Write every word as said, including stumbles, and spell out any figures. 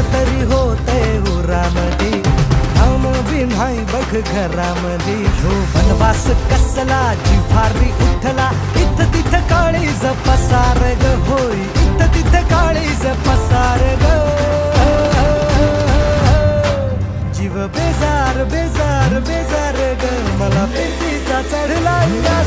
तरी होतय उरामधी, धाम बी नाही बघ घरामधी. ह्यो वनवास कसला जिव्हारी उठला, इथं तिथं काळीज पसार ग होय, इथं तिथं काळीज पसार ग. जीव बेजार बेजार बेजार ग, मला प्रीतीचा चढला.